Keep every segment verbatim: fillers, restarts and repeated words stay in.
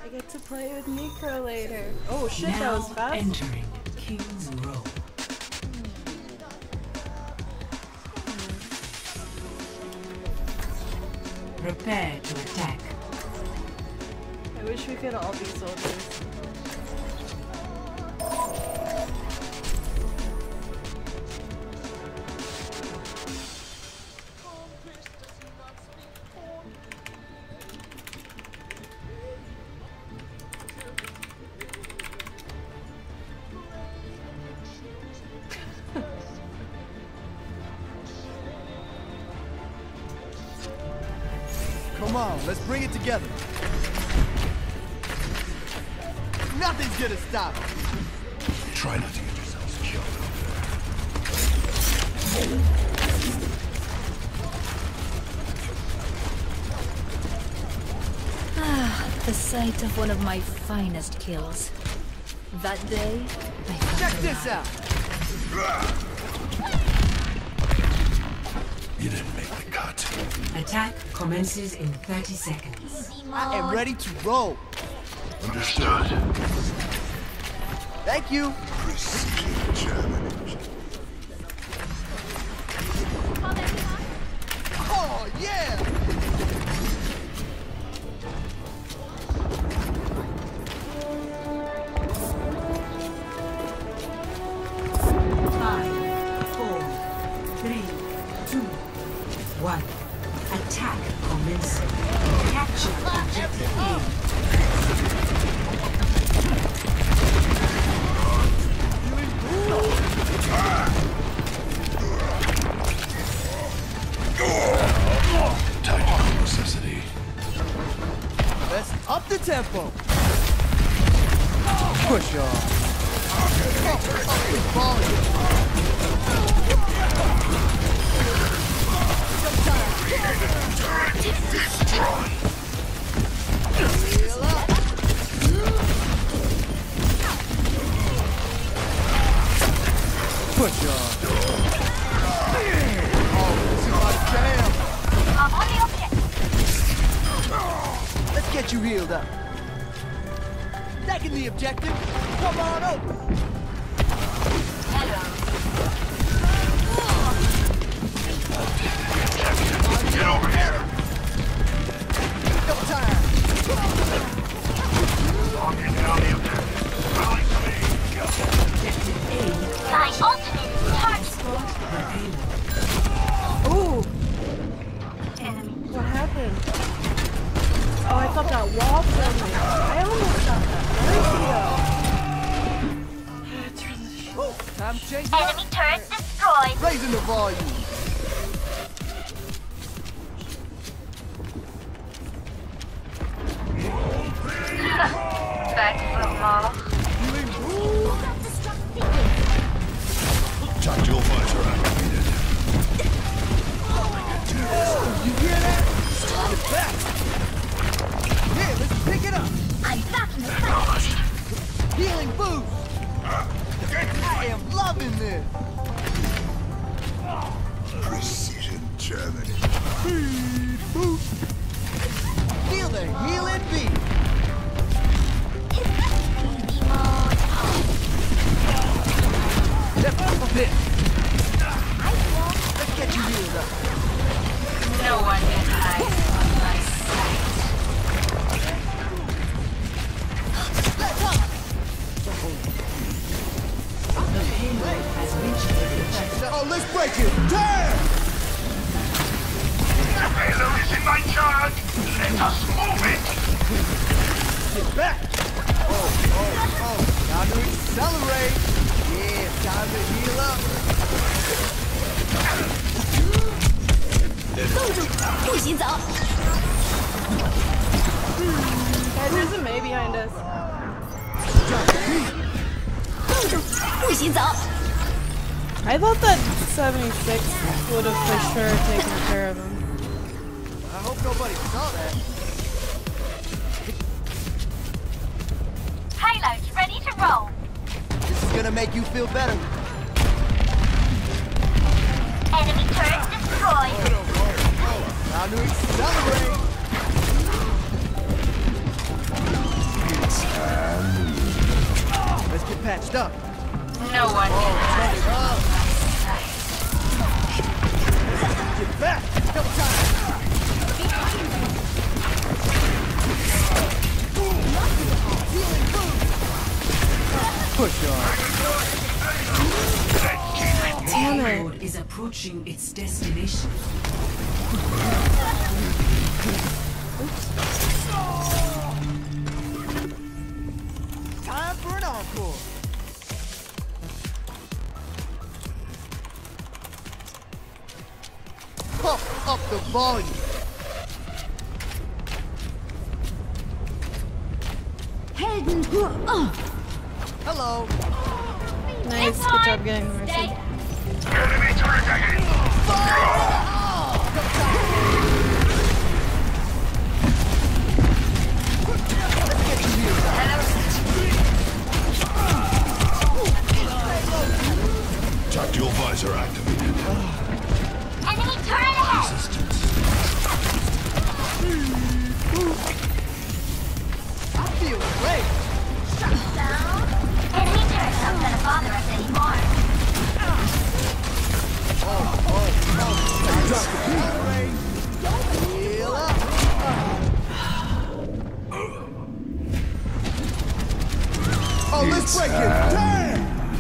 I get to play with Necro later. Oh shit, now that was fast. Entering King's Row. Prepare to attack. I wish we could all be soldiers. Come on, let's bring it together. Nothing's gonna stop us. Try not to get yourselves killed Ah, the sight of one of my finest kills. That day, I Check this out. You didn't make the cut. Attack commences in thirty seconds. I am ready to roll. Understood. Thank you. Precision German. Oh, yeah! Five, four, three, two, one. Attack commencing. Capture objective A. Tactical necessity. Let's up the tempo. Push off. Up the volume. Destroy. Heal up. Push off. Oh, this is my jam. I'm on the objective. Let's get you healed up. Taking the objective. Come on over. Get over here. No time. Locking down the objective. Rally to me. Objective A. My ultimate is charged. Ooh! What happened? Oh, I thought that wall killed me. I almost got that. Where did he go? Turn the shit. Oh, time to change it Enemy up. turret destroyed. Raising the volume. Back from Mars. Tactical visor activated. You hear that? It's back. Here, let's pick it up. I'm back in the fight. Healing boost. I am loving this. Precision German. Speed boost. Feel the healing beat. Step up a bit. Let's get you healed up. No one can hide from my sight. Let's up. The payload has reached the objective. Oh, let's break it. Turn. The payload is in my charge. Let us move it. Get back. Oh, oh, oh. Time to accelerate. Yeah, time to heal up. 冻住，不许走！ Guys, there's a May behind us. 冻住，不许走！ I thought that seventy-six would have for sure taken care of him. I hope nobody saw that. Payload ready to roll. This is gonna make you feel better. Enemy turret destroyed. Time to accelerate. patched up. No one can hide from my sight. Get back! Double time! Healing food! Push on. Damn it. Payload is approaching its destination. Time for an encore. Pump up the volume. Hello. Nice, good job getting the mercy. Enemy turret ahead! Tactical visor activated. Enemy turret ahead! I feel great. Enemy turret's not gonna bother us anymore. Heal up. Oh, let's break it. Damn.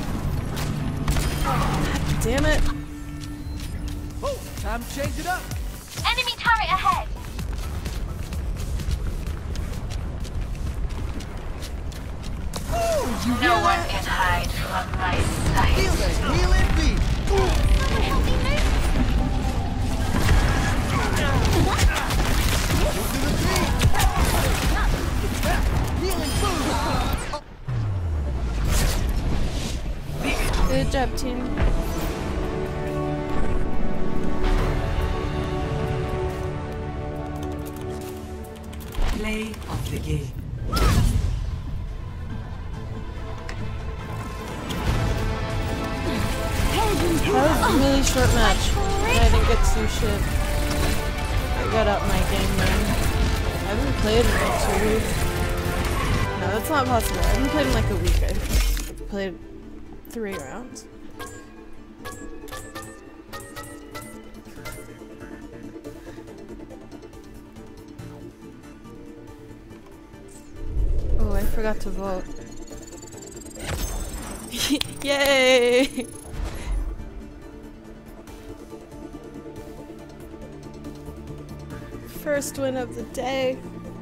Damn it. Oh, time to change it up. Enemy turret ahead! No one can hide from my sight. Heal it, heal it, beat. Good job, team. Play of the game. That was a really short match. And I didn't get to do shit. I got up my game, man. I haven't played in like two weeks. No, that's not possible. I haven't played in like a week. I played three rounds. Oh, I forgot to vote. Yay! First win of the day.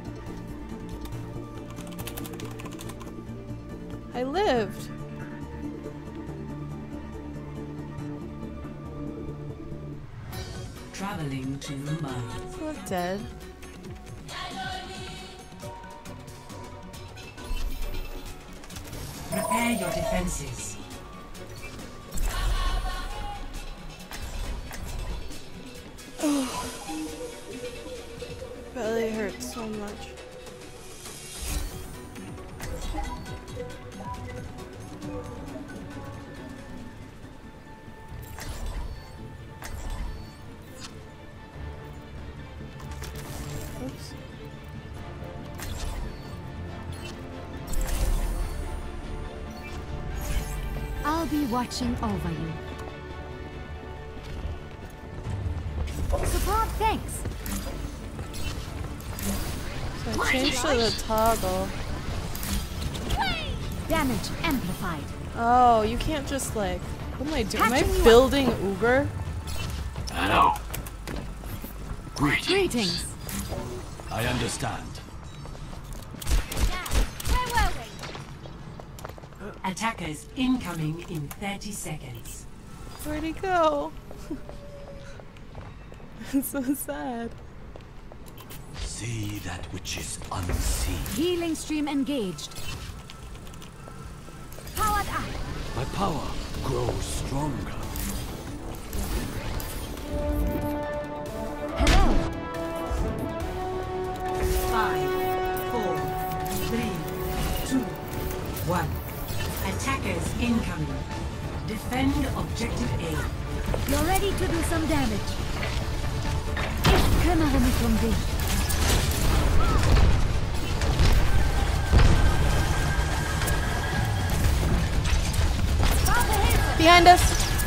I lived. Traveling to the mines. I'm not dead. Prepare your defenses. Belly hurts so much. Oops. I'll be watching over you. Support, thanks. So I changed to the toggle. Damage amplified. Oh, you can't just like. What am I doing? Am I Patching you up. building Uber? Hello. Greetings. I understand. Where were we? Attackers incoming in thirty seconds. Where'd he go? It's so sad. See that which is unseen. Healing stream engaged. Powered up. My power grows stronger. Hello. Five, four, three, two, one. Attackers incoming. Defend objective A. You're ready to do some damage. Ich kümmere mich um dich. Behind us.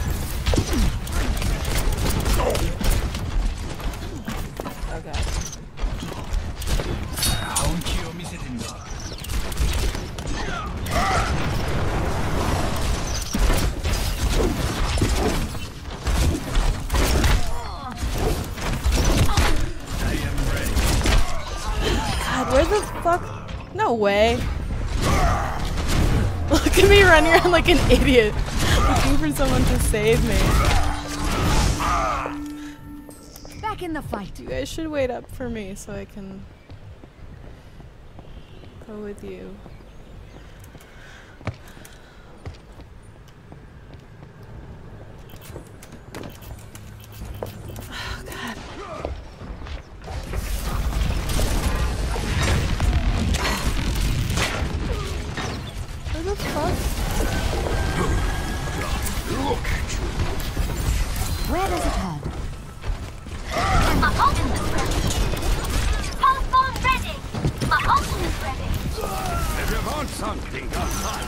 Okay. God, where the fuck? No way. Look at me running around like an idiot, looking for someone to save me. Back in the fight. You guys should wait up for me so I can go with you. Oh, God. Where the fuck? Where does it hurt? My ultimate is ready. Pulse bomb ready. My ultimate is ready. If you want something, I'll find.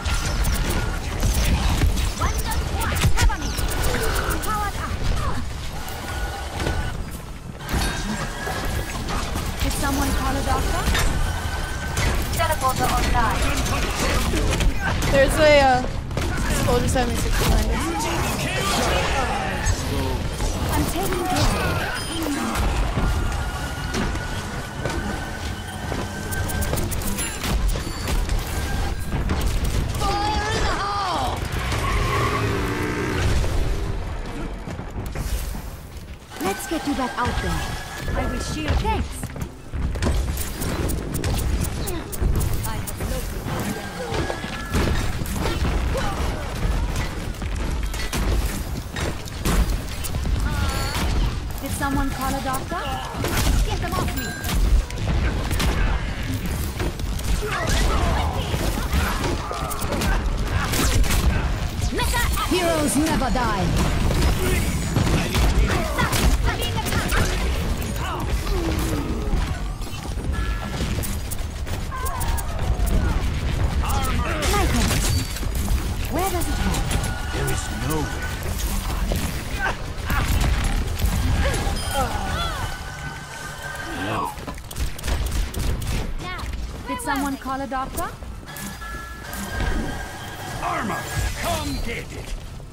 One dot one. Cover me. Powered up. Did someone call a doctor? Teleporter online. There's a uh, soldier seventy-six behind us. I'm taking care of it. Fire in the hole. Let's get you back out there. I will shield. Thanks. I have located the enemy. Did someone call a doctor? Get them off me. Heroes never die. Where does it hurt? There is nowhere to hide. No. Did someone call a doctor? Armor, come get it.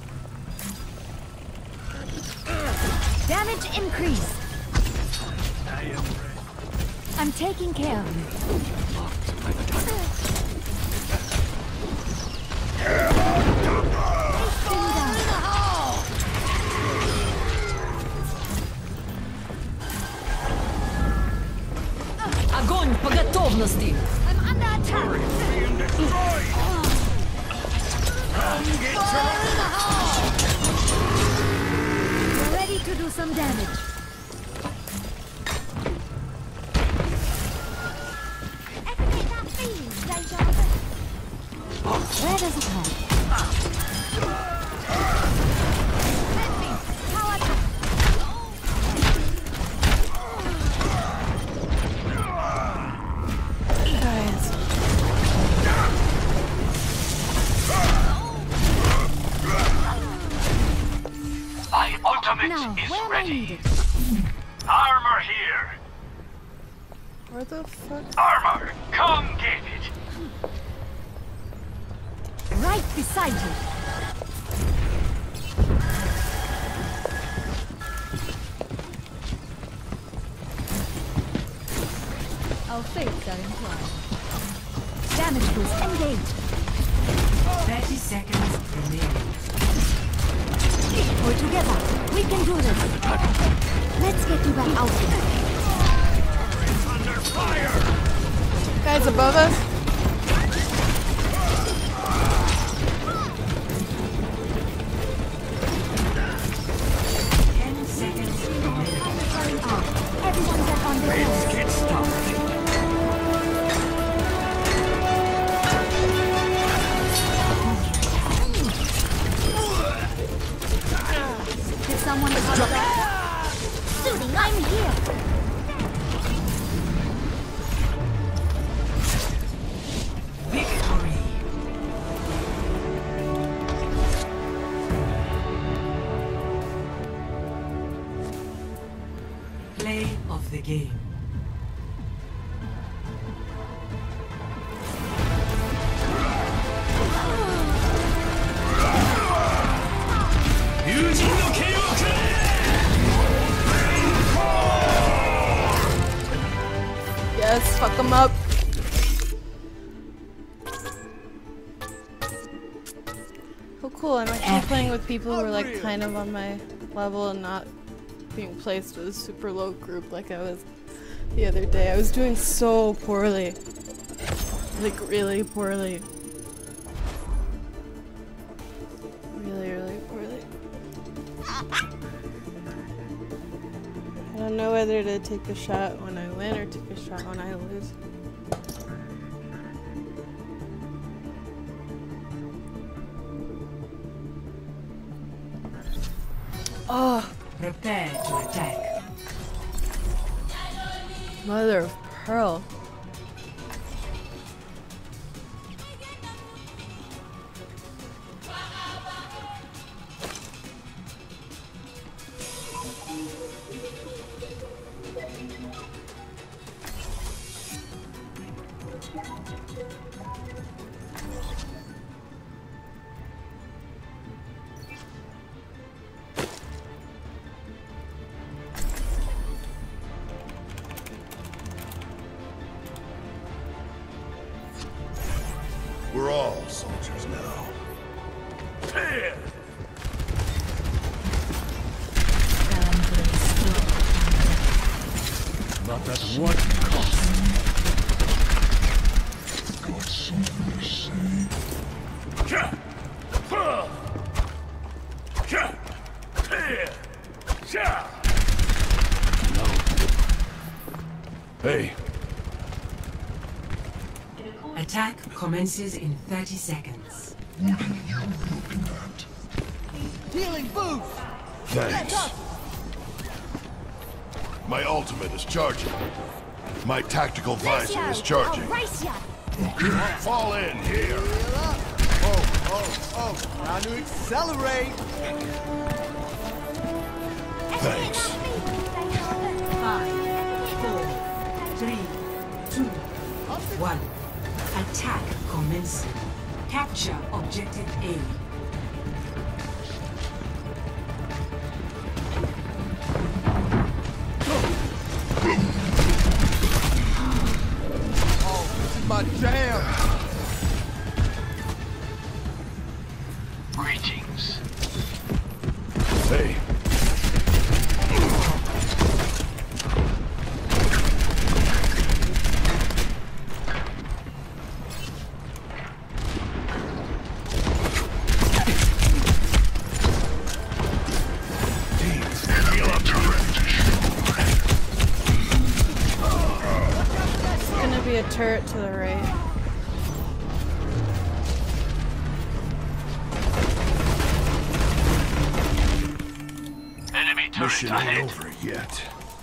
Damage increased. I am ready. I'm taking care of you. Огонь по готовности! I'm under attack. Being destroyed. Come get your We're ready to do some damage. Activate that fiend, Zenyatta. Where does it hurt? Let me power up. Guys. My ultimate Now, is where am I ready. needed? Armor here. Where the fuck? Armor, come get it. Right beside you. Our fates are entwined. Damage boost engaged. thirty seconds remaining. We're together. We can do this. Let's get you back out there. Under fire. Guys above us? ten seconds remaining. Ah, everyone get on the Let's horse. get started. Did someone call a doctor? Soothing, I'm here. game. Yes, fuck them up. Oh cool, I'm actually playing with people who are like kind of on my level and not being placed with a super low group like I was the other day. I was doing so poorly. Like really poorly. Really, really poorly. I don't know whether to take a shot when I win or take a shot when I lose. Oh, Prepare to attack. mother of pearl. We're all soldiers now. Tear! Not at what cost? Got something to say? Tear! No. Hey. Attack commences in thirty seconds. What are you looking at? Healing boost! Thanks. My ultimate is charging. My tactical visor is charging. Fall in here. Oh, oh, oh, time to accelerate! Thanks. Five, four, three, two, one. Attack commencing. Capture objective A. Oh, this is my jam! Greetings. Hey. Turret to the right. Enemy turret Mission ahead. Ain't over yet.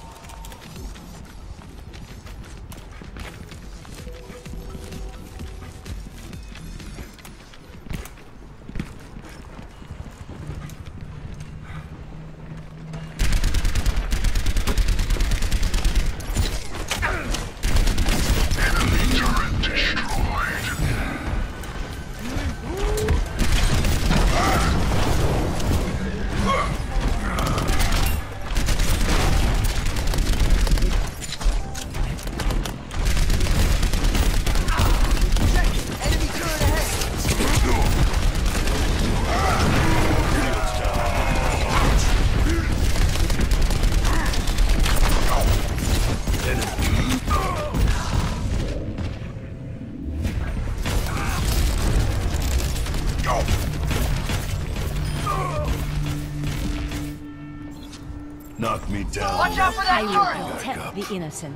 Knock me down. Watch out for that I turret! will protect the innocent.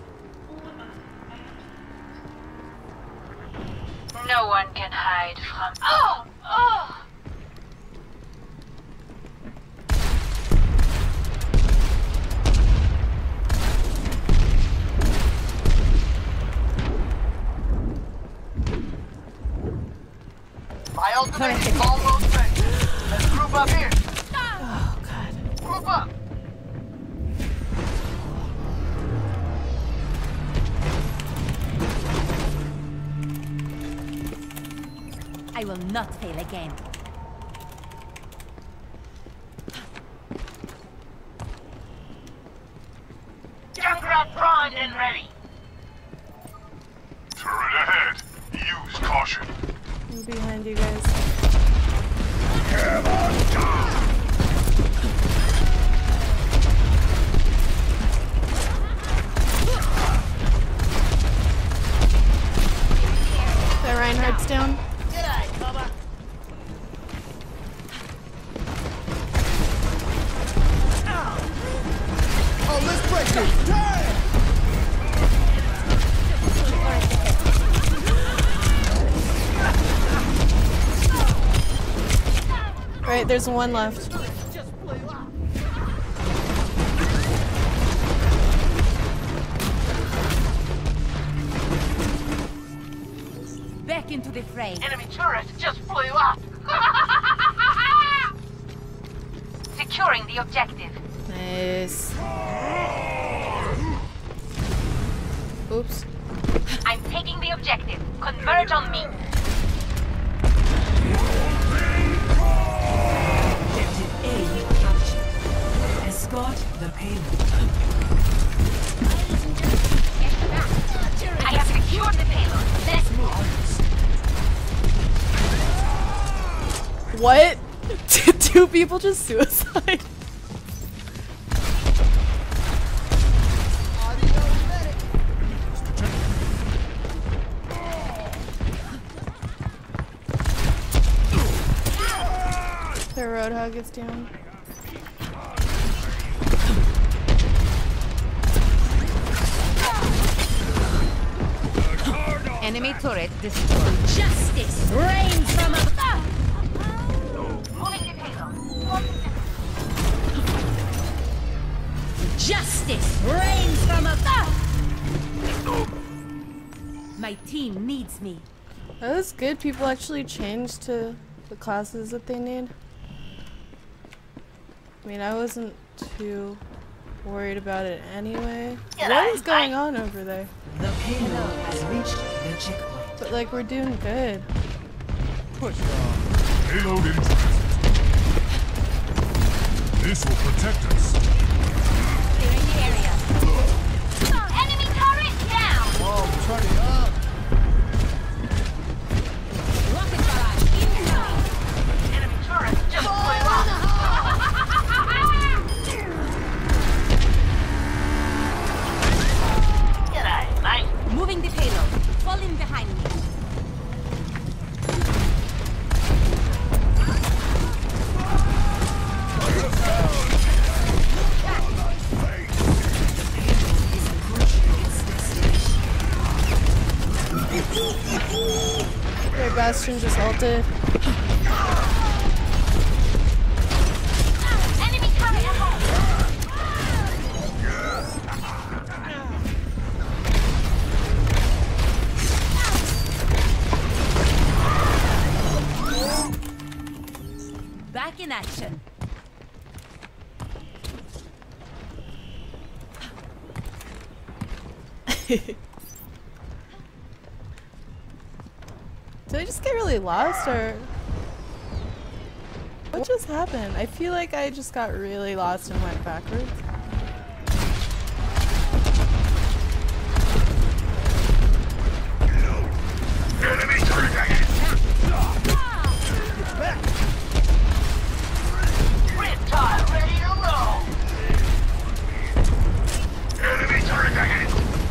No one can hide from. Oh! Oh! My ultimate is almost ready. Let's group up here. Oh god. Group up. I will not fail again. Junkrat primed and ready. Turret ahead. Use caution. I'm behind you guys. The Reinhardt's down. Oh, let's break it! Damn! Right, there's one left. Back into the fray. Enemy turret just blew up. Securing the objective. Nice. Oops. I'm taking the objective. Converge on me. Objective A captured. Escort the payload. I have secured the payload. Let's move. What? Did two people just suicide? The Roadhog is down. Enemy turret destroyed. Justice reigns from above. Moving the payload. Justice reigns from above. My team needs me. That was good. People actually changed to the classes that they need. I mean, I wasn't too worried about it anyway. What is going on over there? The payload has reached the checkpoint. But like, we're doing good. Push it on. Payload in transit. This will protect us. Clearing the area. Enemy turret down! Oh, turn it up. Rocket barrage incoming. Enemy turret just blew up. G'day, mate. Moving the payload. Fall in behind me. Their Bastion just ulted. Enemy turret ahead! Back in action. Did I just get really lost, or what just happened? I feel like I just got really lost and went backwards. Enemy turret ahead. Riptide ready to roll. Enemy turret ahead.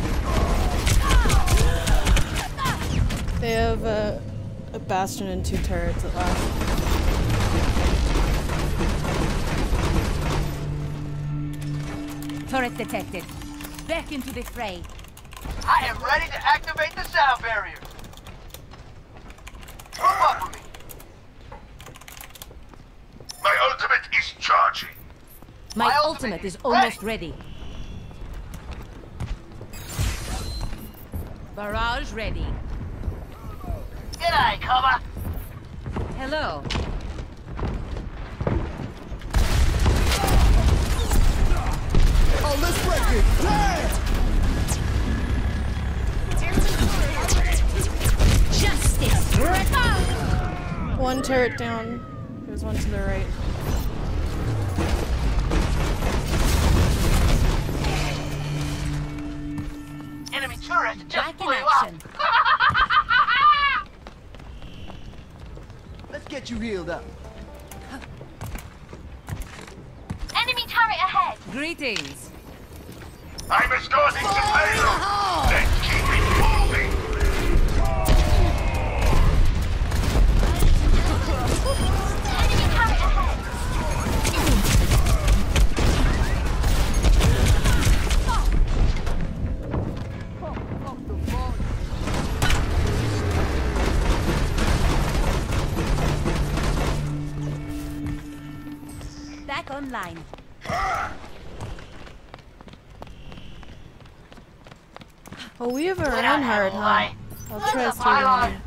They have a, a Bastion and two turrets at last. Turret detected. Back into the fray. I am ready to activate the sound barrier. Move up with me. My ultimate is charging. My, My ultimate, ultimate is is almost ready. Barrage ready. G'day, cover. Hello. Oh, let's break it. Damn! Justice return. one turret down. There's one to the right. Enemy turret just Back in blew up. action. Let's get you healed up. Enemy turret ahead. Greetings. I'm escorting the payload. Let's keep it moving. Enemy turret ahead. Back online. Oh, we have a Reinhardt, huh? I'll try to steal him.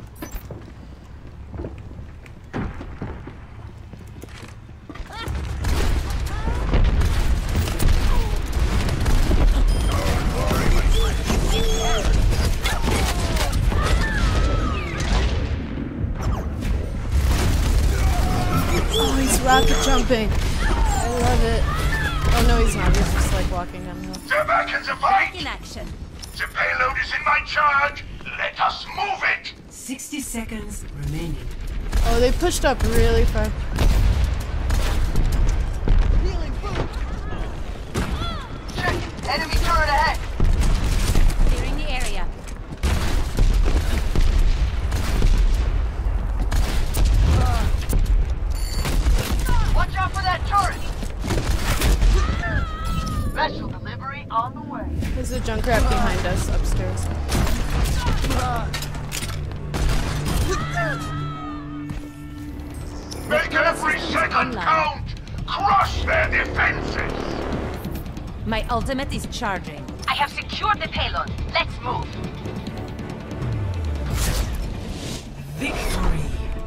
Oh, he's rocket jumping. I love it. Oh no, he's not. He's just like walking downhill. They're back in the Back fight. in action. The payload is in my charge. Let us move it. sixty seconds remaining. Oh, they pushed up really far. Healing food. Check. Enemy turret ahead. Clearing the area. Watch out for that turret. Special delivery on the way. There's a Junkrat behind us upstairs. Make every second count. Crush their defenses. My ultimate is charging. I have secured the payload. Let's move. Victory.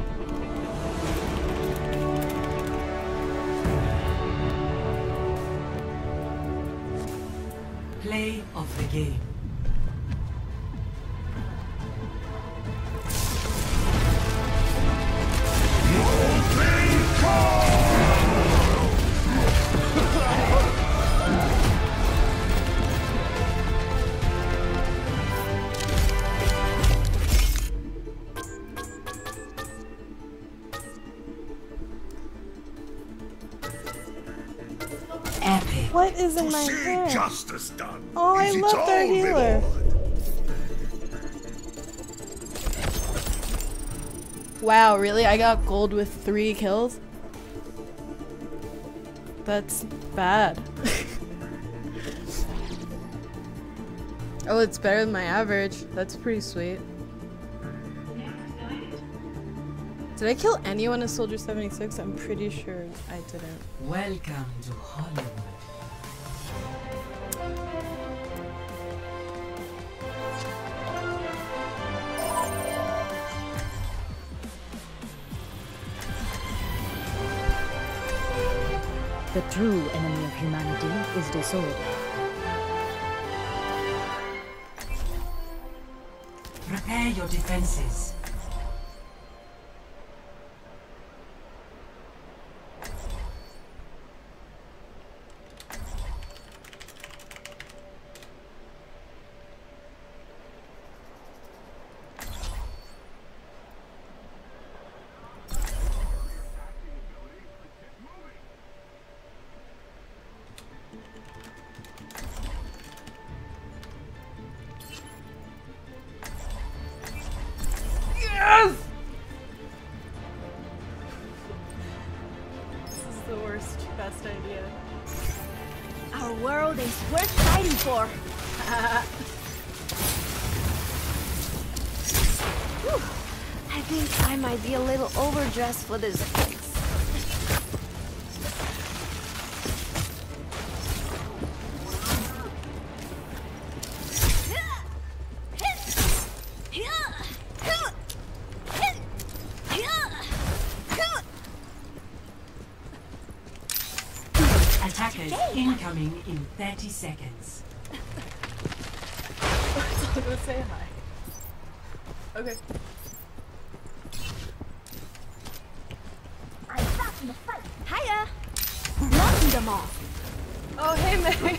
Play of the game. Epic. What is in my See hair? justice done. Oh, I Is its love their own healer. reward. Wow, really? I got gold with three kills? That's bad. Oh, it's better than my average. That's pretty sweet. Did I kill anyone as Soldier seventy-six? I'm pretty sure I didn't. Welcome to Hollywood. The true enemy of humanity is disorder. Prepare your defenses. This is the worst, best idea. Our world is worth fighting for. Whew. I think I might be a little overdressed for this. Attackers incoming in thirty seconds. I'm gonna say hi. Okay. Hiya! Knocking them off. Oh, hey, Meg.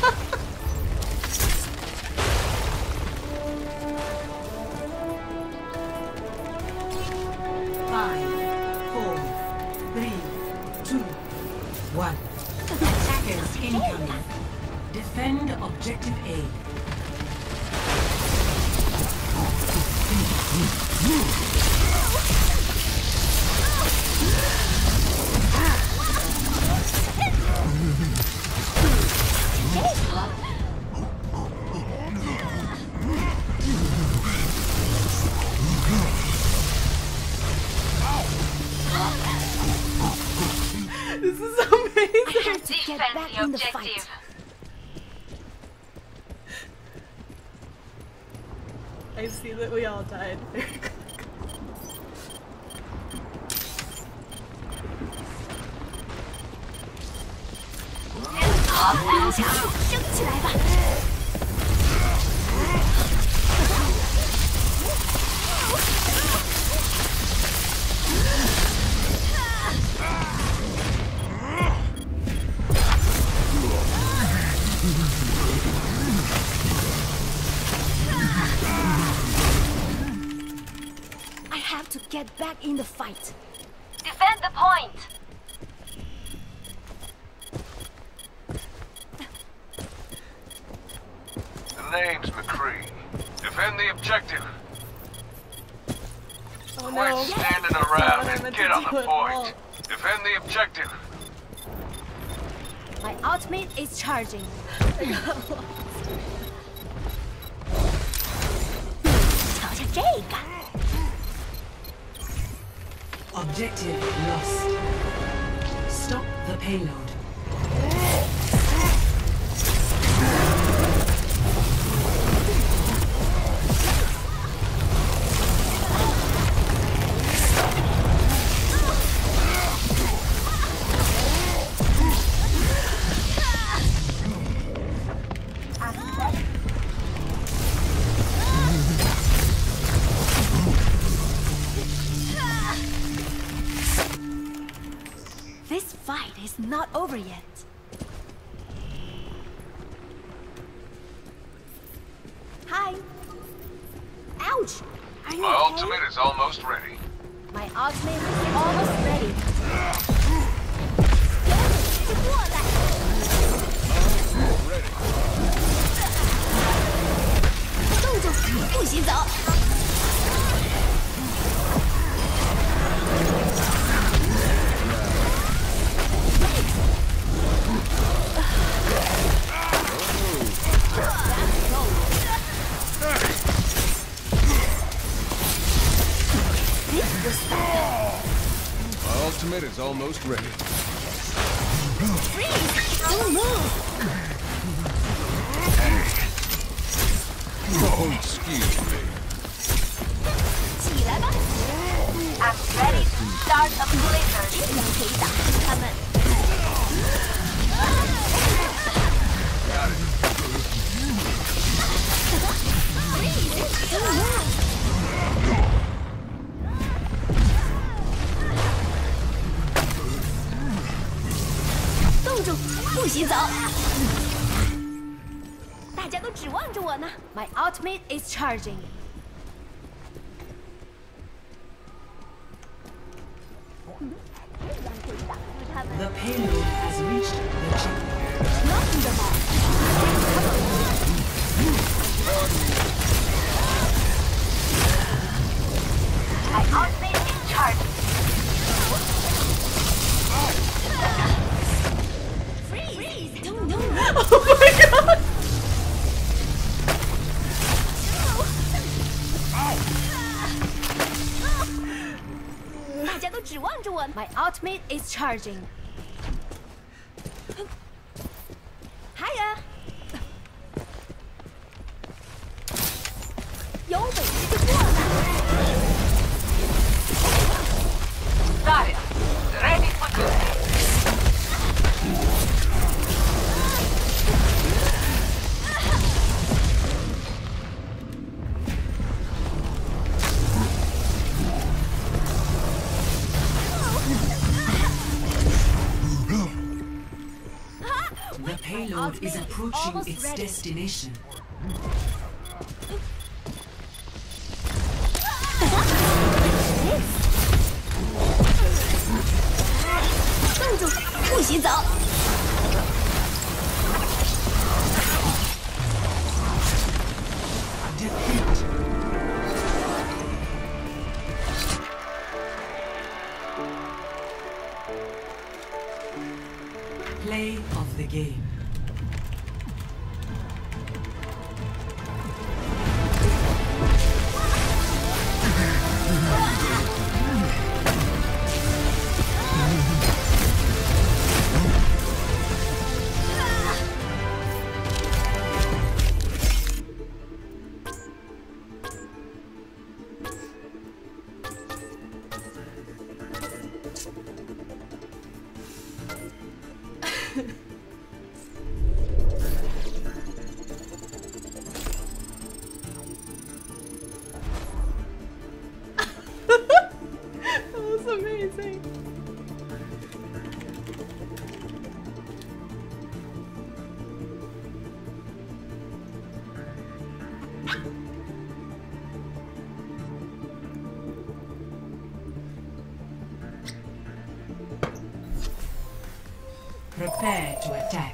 Five, four, three, two, one. Attackers incoming. Defend objective A. This is amazing. Get back in the fight. I see that we all died. I have to get back in the fight. Defend the point. The name's McCree. Defend the objective. Oh Quit no. standing Not around what I and meant get to on do the at all. point. Defend the objective. My ultimate is charging. Objective lost. Stop the payload. This fight is not over yet. Hi. Ouch! Are you My okay? ultimate is almost ready. My ultimate is almost ready. Ready. 动作不许走。 My ultimate is almost ready. Freeze! Don't move! Oh, excuse me. 起来吧！ I'm ready to start a blizzard. 这样可以打死他们。 Freeze! Don't move! 冻住，不许走！大家都指望着我呢。My ultimate is charging. The payload has reached the checkpoint. Knocking them off. My ultimate is charging. Freeze! Don't move! Oh my god! My ultimate is charging. Hiya! 有本事就过来！ Got it. Ready for duty. payload is approaching its ready. destination. Play of the game. That was amazing. Prepare to attack.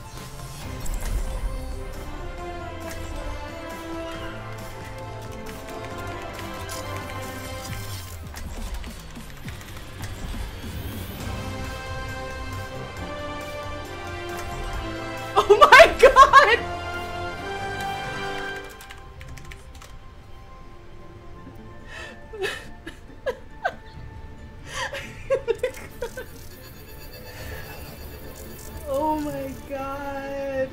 Oh my god! Oh my god.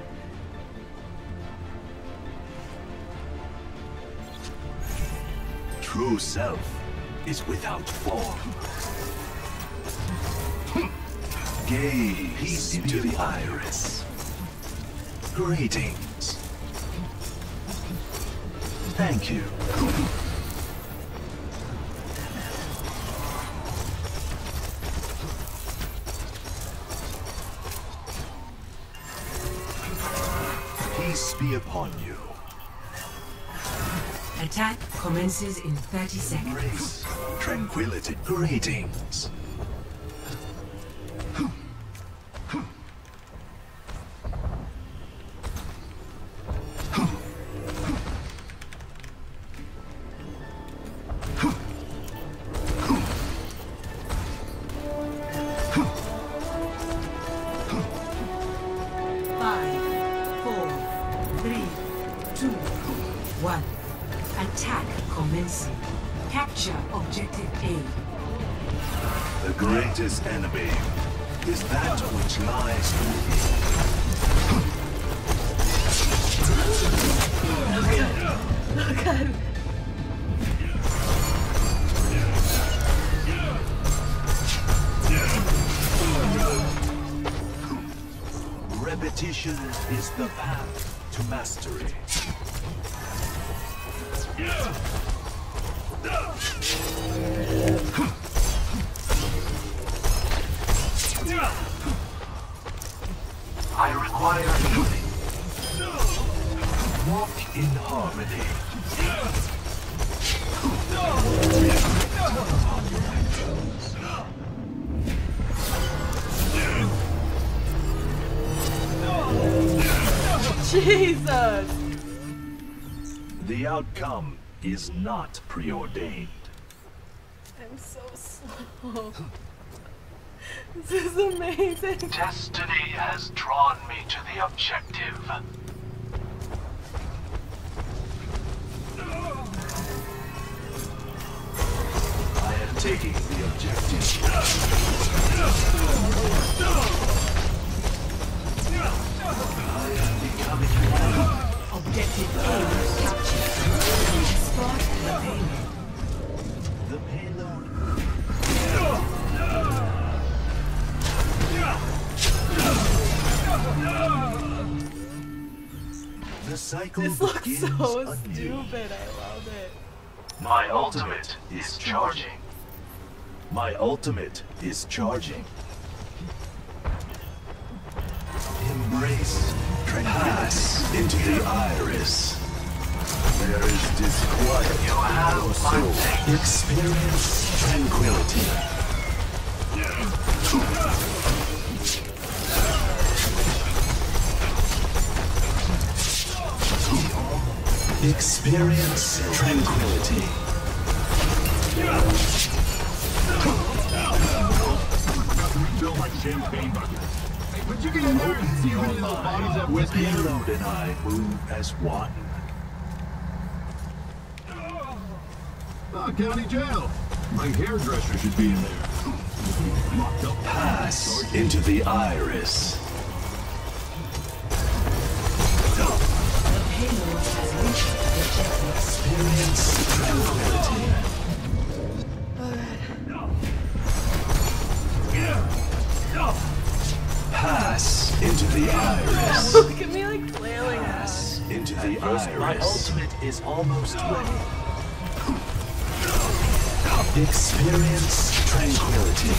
True self is without form. Gaze into the iris. Greetings. Thank you. Peace be upon you. Attack commences in thirty seconds. Grace, tranquility, greetings. Attack commencing. Capture objective A. The greatest enemy is that which lies within. Oh god. Repetition is the path to mastery. I require healing. Walk in harmony. Jesus! The outcome is not preordained. I'm so slow. This is amazing. Destiny has drawn me to the objective. I am taking the objective. I am becoming one. Objective A was captured. Start the payload. The payload. The cycle This looks begins so anew. stupid. I love it. My ultimate is charging. My ultimate is charging. Embrace Embrace. Pass into the iris. There is disquiet. You have my soul. Experience tranquility. Experience tranquility. Feel like champagne bucket. Hey, but you get in there and see how many little bodies have With whiskey. Payload and I move as one. Oh, county jail. My hairdresser should be in there. Locked up. Pass into the iris. Experience tranquility. Pass into the iris. Look at me like flailing at Pass into the iris. My ultimate is almost ready. Experience tranquility.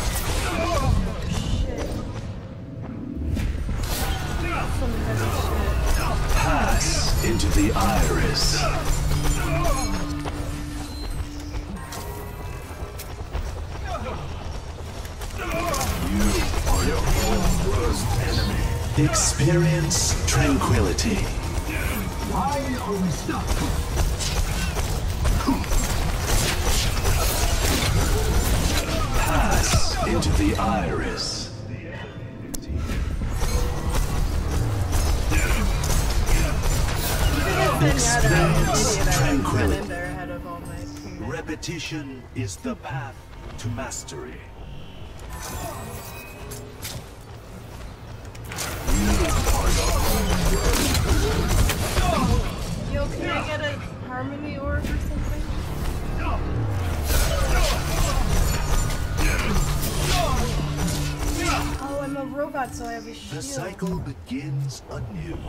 Pass into the iris. You are your own worst enemy. Experience tranquility. Why are we stuck? Pass into the iris. Experience tranquility. Repetition is the path to mastery. Yo, can I get a harmony orb or something? Oh, I'm a robot, so I have a shield. The cycle begins anew.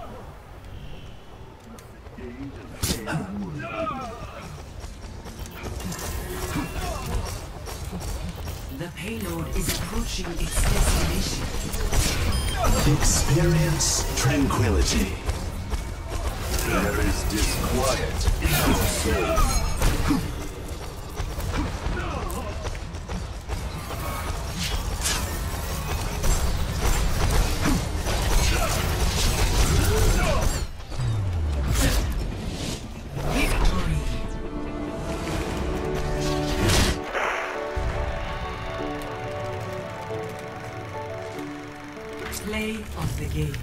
The payload is approaching its destination. Experience tranquility. There is disquiet in your soul. Play of the game.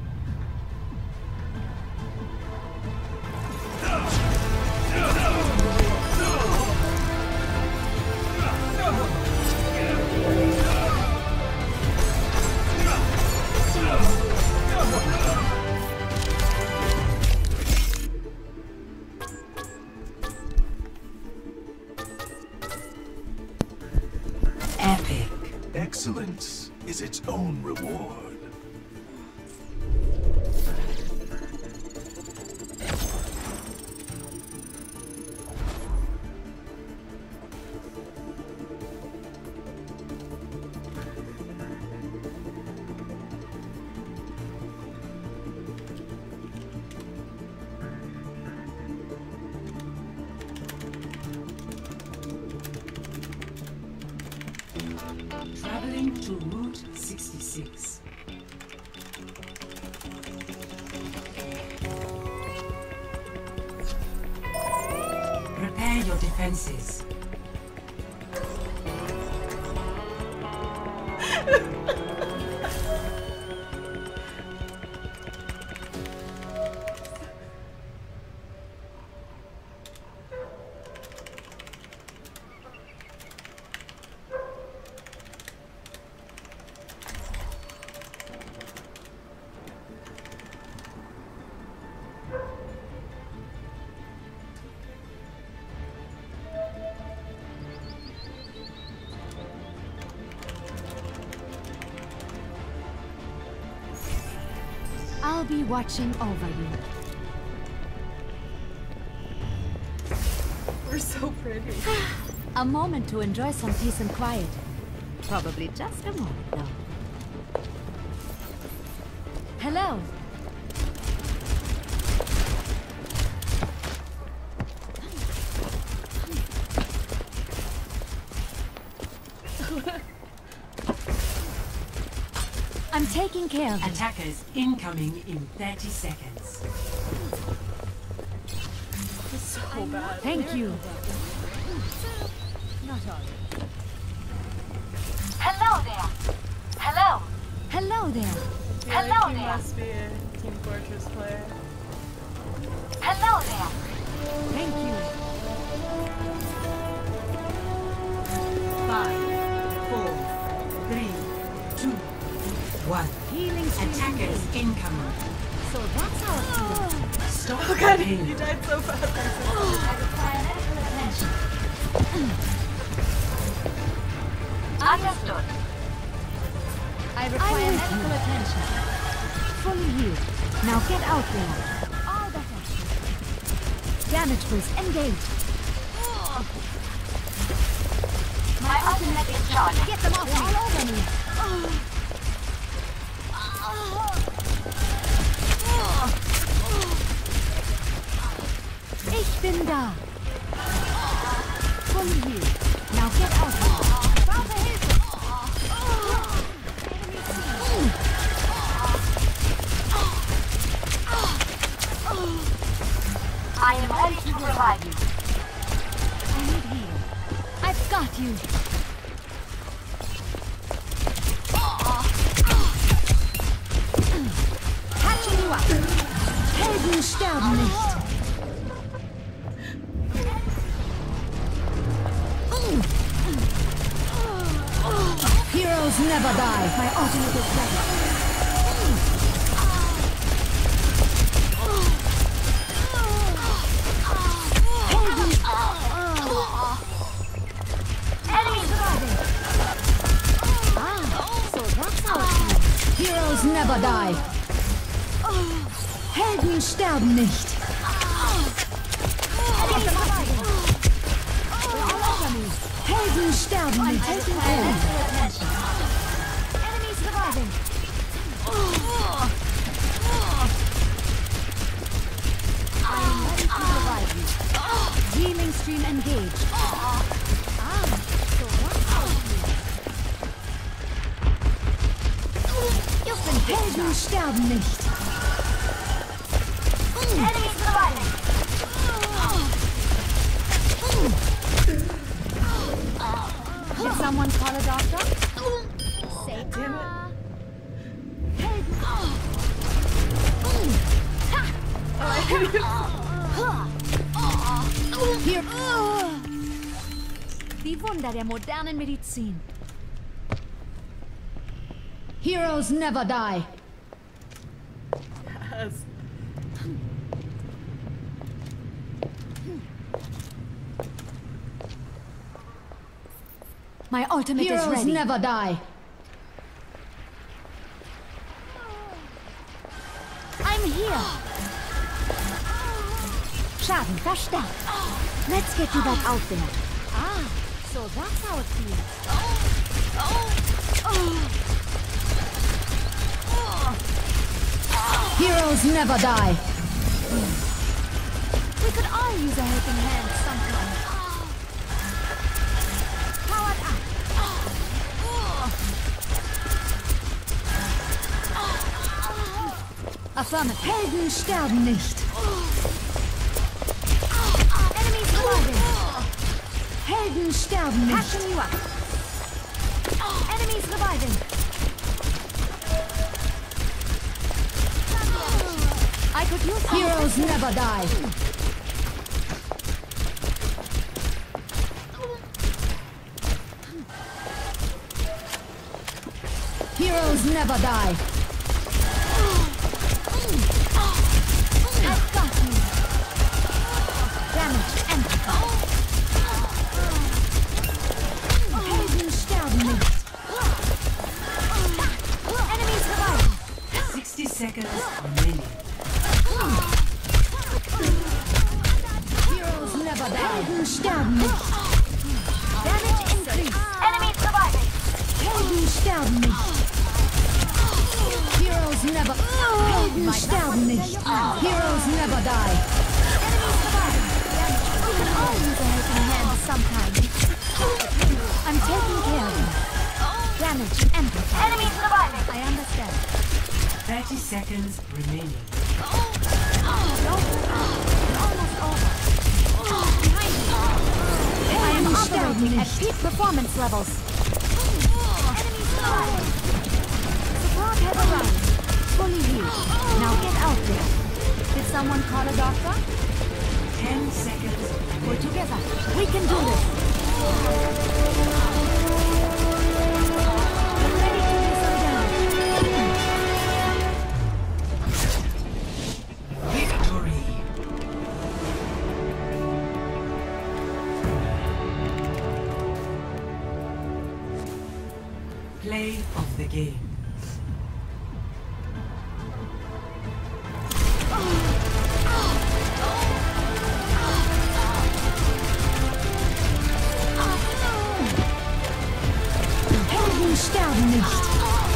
Epic. Excellence is its own reward. Traveling to Route sixty-six. Prepare your defenses. I'll be watching over you. We're so pretty. A moment to enjoy some peace and quiet. Probably just a moment, though. Hello. I'm taking care of it. Attackers incoming in thirty seconds. It's so bad. Thank you. Not all. Hello there. Hello. Hello there. Yeah, Hello he there. must be a Team Fortress player. Hello there. Thank you. Five, four, three, two, one. Healing Attackers incoming. So that's how it feels. Stop Oh the god, pain. you died so fast. Understood. I require medical attention. Fully healed. Now get out there. All better. Damage boost engaged. My ultimate is charged. Get them off me. All over me. Ich bin da. Fully healed. Now get out there. Brauche Hilfe. I am ready to revive you. I need heal. I've got you. Catching you up. Helden sterben nicht. Heroes never die. My ultimate is ready. Heroes never die. Helden sterben nicht. Helden sterben nicht. Enemies reviving. I am ready to revive you. Healing stream engaged. Ah, so what's out here? Helden sterben nicht. Enemies reviving. Did someone call a doctor? Say Damn it. Hier. Die Wunder der modernen Medizin. Heroes never die. Yes. My ultimate is ready. Heroes never die. I'm here. Schaden verstärkt. Let's get you back out there. Ah, so that's how it feels. Heroes never die. We could all use a helping hand sometime. Powered up. Affirmative. Helden sterben nicht. Enemies reviving. Helden sterben nicht. Catching you up. Enemies reviving. I could use heroes never die. Heroes never die. I've got you. Damage amplified. Helden sterben nicht. Enemies reviving. sixty seconds remaining. Heroes never die. Helden sterben nicht. Damage increase. Enemies reviving. Helden sterben nicht. Heroes never. Helden sterben nicht. Heroes never die. Enemies surviving. You can all use a helping hand sometime. I'm taking care of you. Damage amplified. Enemies surviving. I understand. Thirty seconds remaining. Almost over. Behind you. I am operating at peak performance levels. Enemies surviving. Support has arrived. Fully healed. Now get out there. Did someone call a doctor? Ten seconds. We're together. We can do this. Get ready to do some damage. Victory. Play of the game. Helden sterben nicht.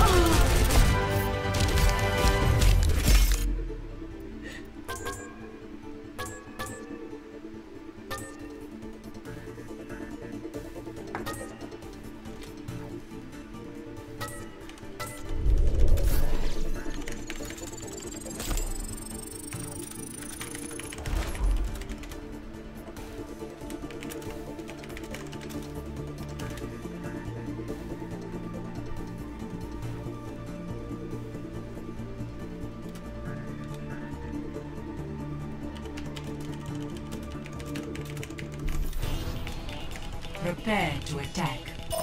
Prepare to attack.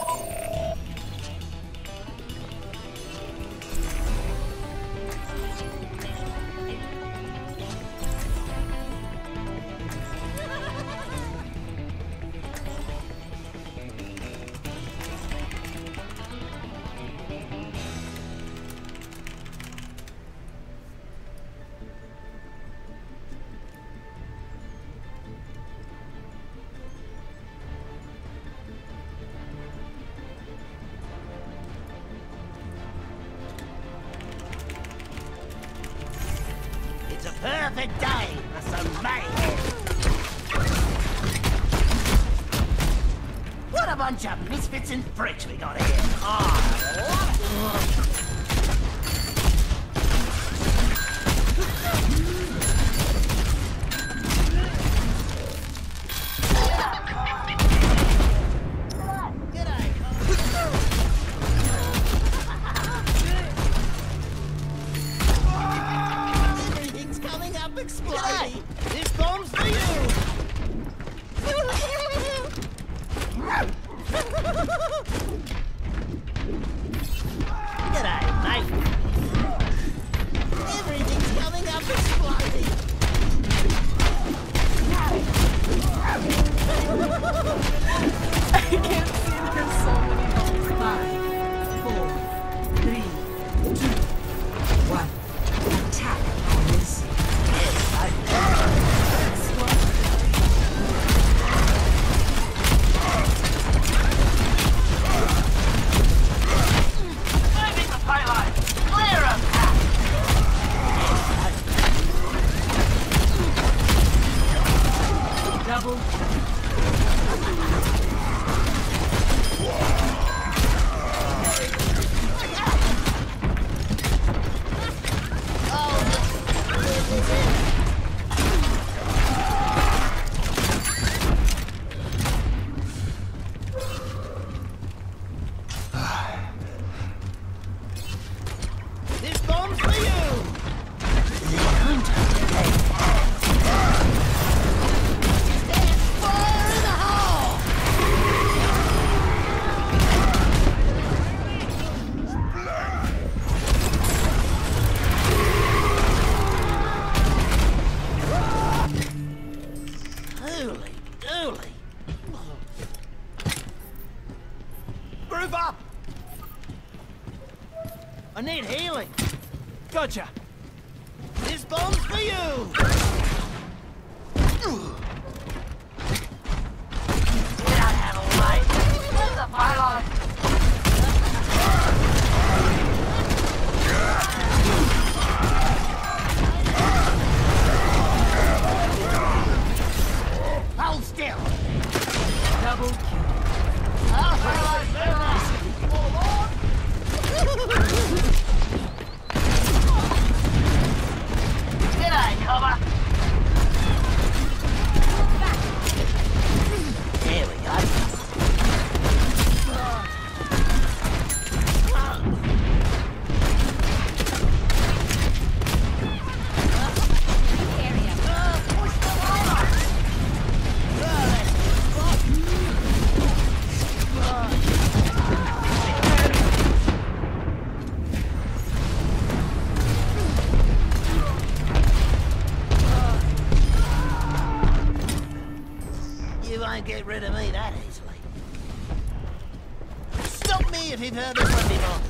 It's a perfect day for some mayhem. What a bunch of misfits and freaks we got here. Oh, everything's coming up exploding. This bomb's for you. G'day, mate. Everything's coming up exploding. I can't see there's so many bombs. Five, four, three, two, one. Attack on this. Moving the payload. Clear 'em. Double. This bomb's for you. There's fire in the hole. Holy dooly. Group up. I need healing. Gotcha. This bomb's for you. Get out of the way. Move the payload. Double kill. G'day, cover. There we go. Get rid of me that easily. Stop me if you've heard this one before.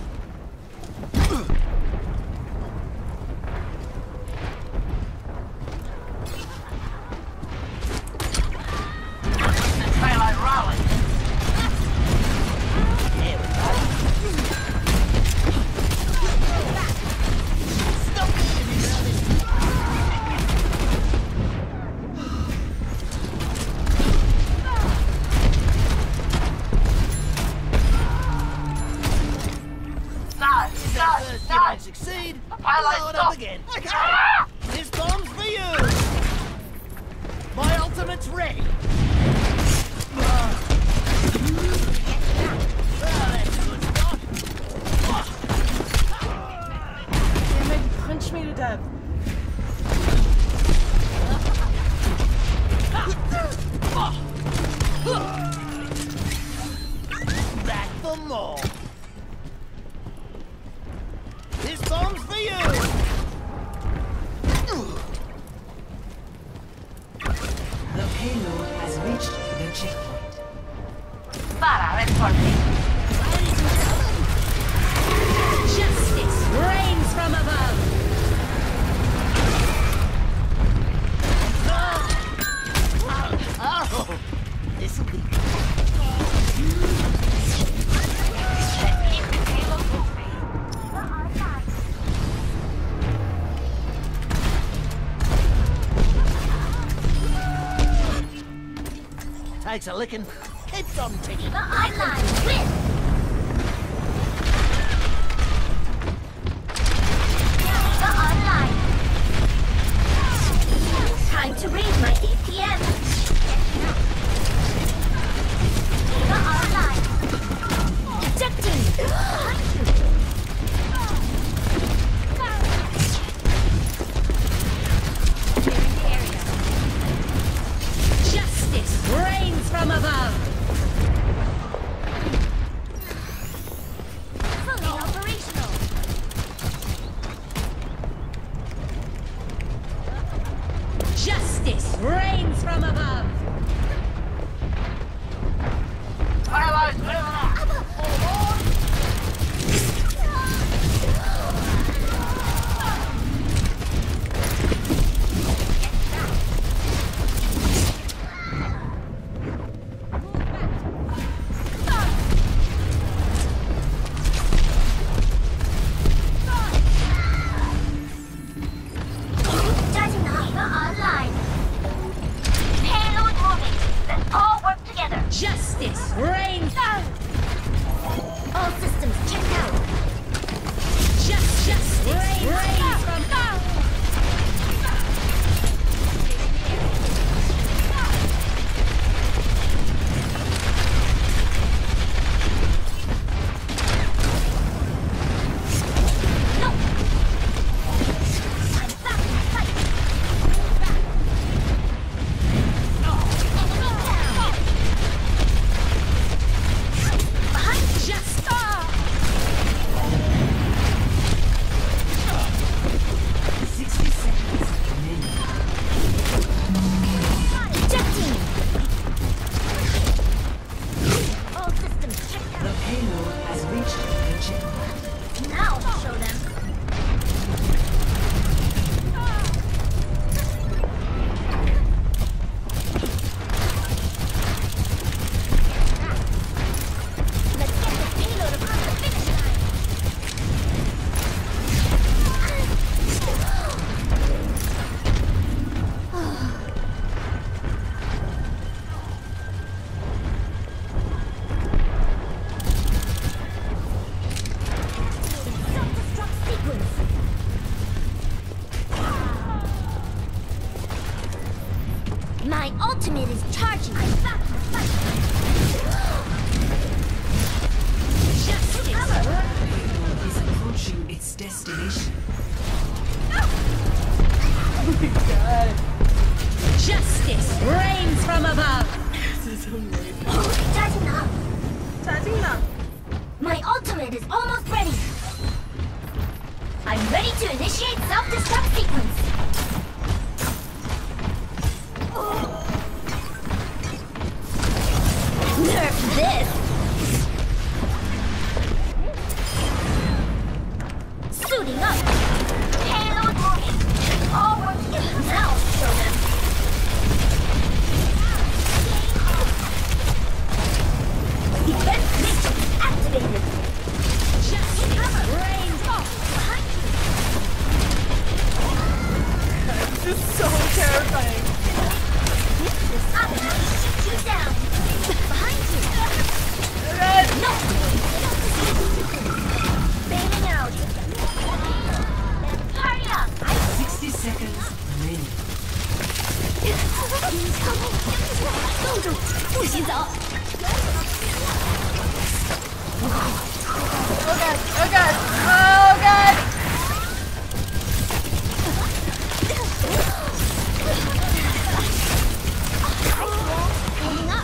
Succeed, blow it up again. Okay. This bomb's for you. My ultimate's ready. Oh, that's a good spot. Damn it, punch me to death. Back for more. This bomb's for you! The payload has reached the checkpoint. Pharah, reporting. Justice reigns from above. Oh, oh. This'll be Keep the payload moving. takes a licking, keeps on ticking. The online win! The online. Time to raise my A P M. The online. Ejecting. Justice reigns from above. Fully operational. Justice reigns from above. Starting the Eva online. Payload moving. Let's all work together. Justice reigns. All systems checked out. Just, justice reigns from above. grid is almost ready. I'm ready to initiate self-destruct sequence. Nerf this! Suiting up! Payload moving! All working! Now show them! Defense mission activated! Just cover! Range off! Behind you! This is so terrifying. I'm gonna shoot you down! Behind you! Red! No! Bailing out! Hurry up! sixty seconds remaining. 冻住！不许走！ Oh god! Oh god! Oh god! Holding up!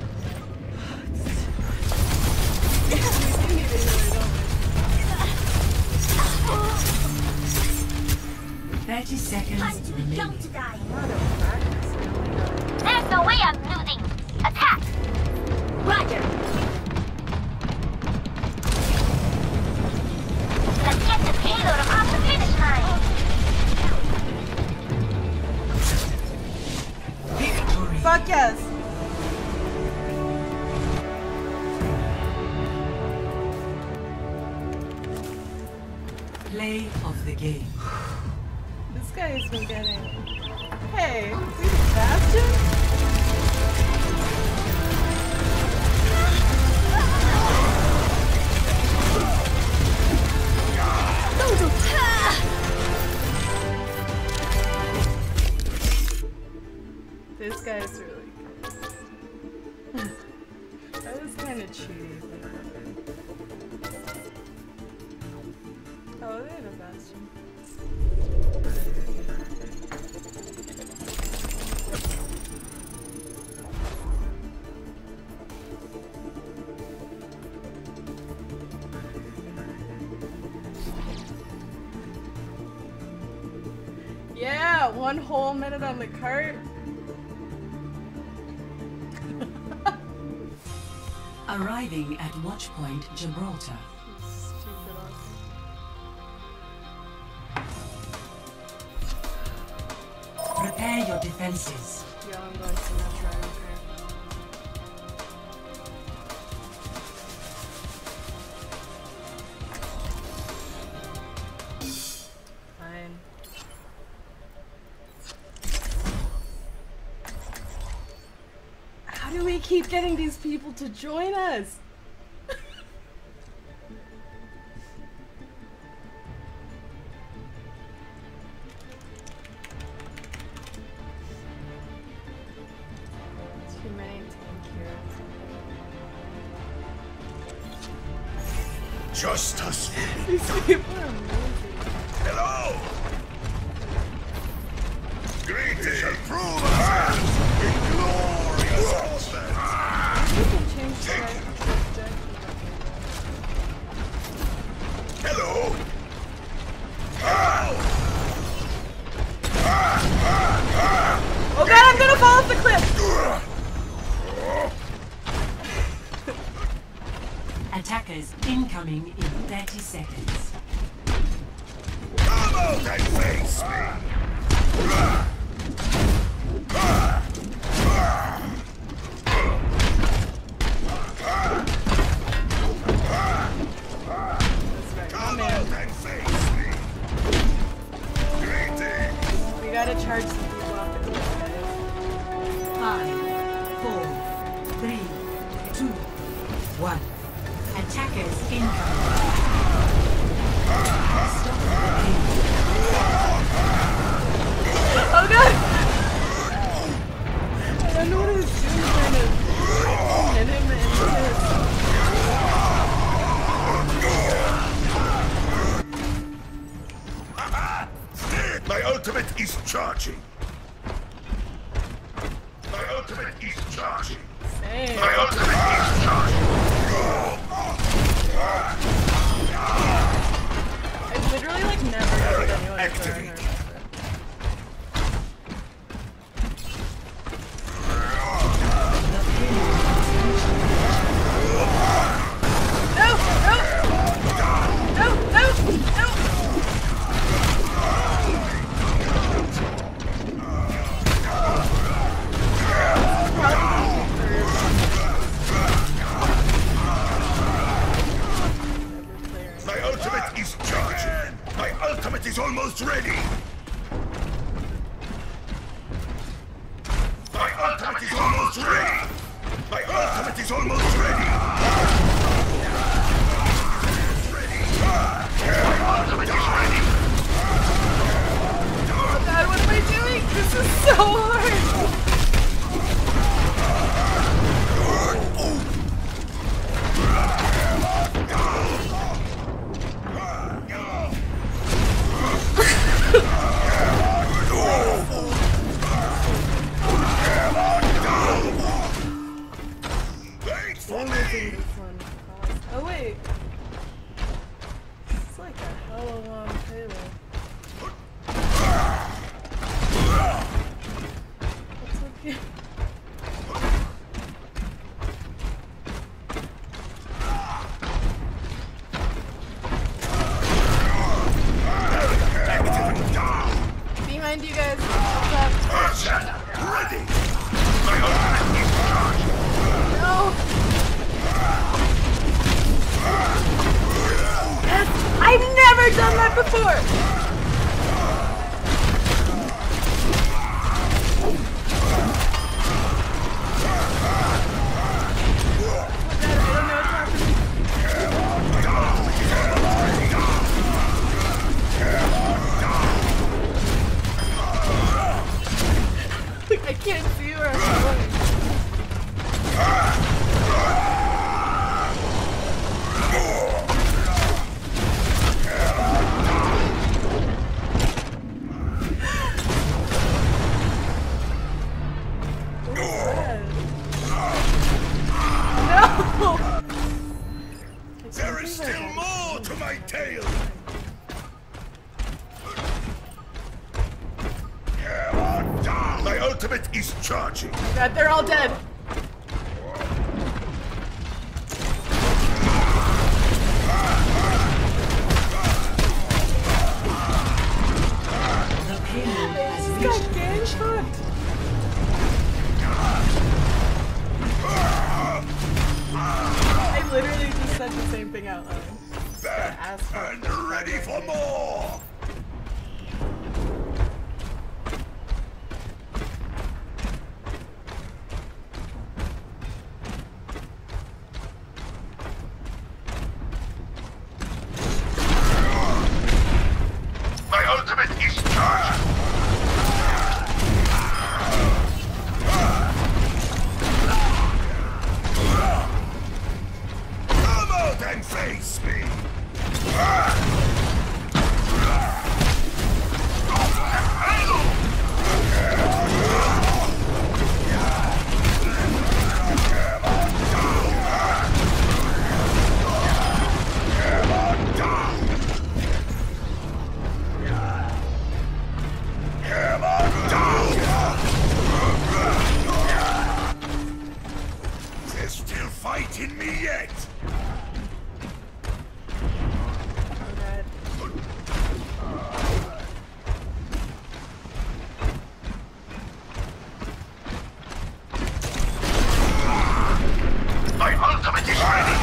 thirty seconds Time to be young remaining. to die. There's no way I'm losing. Attack! Roger! Let's get the payload across the finish line! Victory. Fuck yes! Play of the game. This guy has been getting. Hey, is he the Bastion? This guy is really good. That was kind of cheaty. Oh, they have a Bastion. Yeah, one whole minute on the cart. Arriving at Watchpoint Gibraltar. Stupid ass. Prepare your defenses. Yeah, I'm going to not try, okay. Fine. How do we keep getting these people to join us? Too many tank heroes. Just us. These people are amazing. Hello. Greetings. Shall prove us glorious husband. You can change the right objective. Hello. Ow. Oh god, I'm gonna fall off the cliff! Attackers incoming in thirty seconds. Come out and face me. Come out and face me. Greetings. We gotta charge some people off the cliff, guys. Five, four, three, two, one. Attackers incoming. Stop the game. Oh god! I don't know what I was doing trying to hit him and My ultimate is charging. My ultimate is charging. Same. My ultimate is charging. activated. No! No! No! No! No! My ultimate is charging. My ultimate is almost ready. My ultimate is almost ready. My ultimate is almost ready. My ultimate is ready. Oh god, what am I doing? This is so hard! Oh wait. It's like a hell of a long payload. What's up here? Behind you guys. What's up? Ready. No! Yes! I've never done that before! I can't see where I'm going. There is still more to my tale. My ultimate is charging. God, they're all dead. The payload has reached Got gang fucked. I literally just said the same thing out loud. Back and ready for more. My ultimate is charged. Come out and face me. They're still fighting me yet. My ultimate is ready.